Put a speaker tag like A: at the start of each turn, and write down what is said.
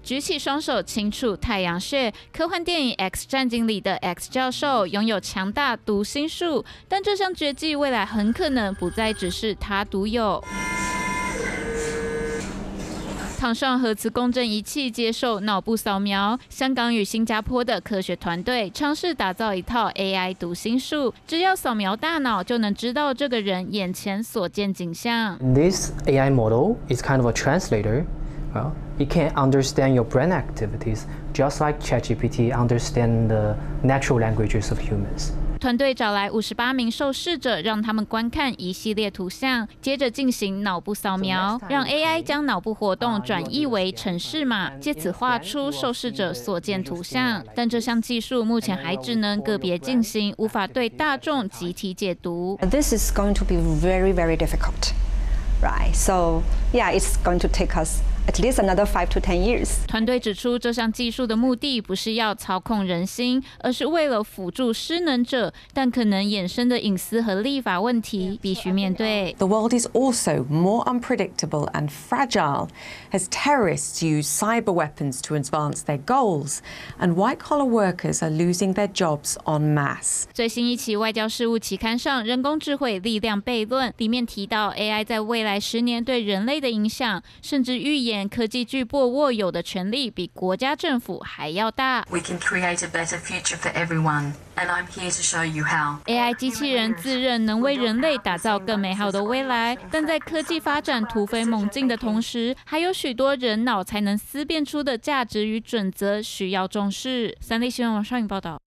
A: 举起双手轻触太阳穴。科幻电影《X 战警》里的 X 教授拥有强大读心术，但这项绝技未来很可能不再只是他独有。躺上核磁共振仪器接受脑部扫描，香港与新加坡的科学团队尝试打造一套 AI 读心术，只要扫描大脑就能知道这个人眼前所见景象。
B: This AI model is kind of a translator. Well, it can understand your brain activities just like ChatGPT understands the natural languages of humans.
A: 团队找来58名受试者，让他们观看一系列图像，接着进行脑部扫描，让 AI 将脑部活动转译为程式码，借此画出受试者所见图像。但这项技术目前还只能个别进行，无法对大众集体解读。
C: This is going to be very, very difficult, right? So, yeah, it's going to take us at least another 5 to 10 years.
A: 团队指出，这项技术的目的不是要操控人心，而是为了辅助失能者，但可能衍生的隐私和立法问题必须面对。
D: The world is also more unpredictable and fragile as terrorists use cyber weapons to advance their goals, and white-collar workers are losing their jobs en masse.
A: 最新一期外交事务期刊上人工智慧力量悖论里面提到 AI 在未来10年对人类的影响，甚至预言科技巨擘握有的权力比国家政府还要大。
E: We can create a better future for everyone, and I'm here to show you how.
A: AI 机器人自认能为人类打造更美好的未来，但在科技发展突飞猛进的同时，还有许多人脑才能思辨出的价值与准则需要重视。三立新闻网上影报道。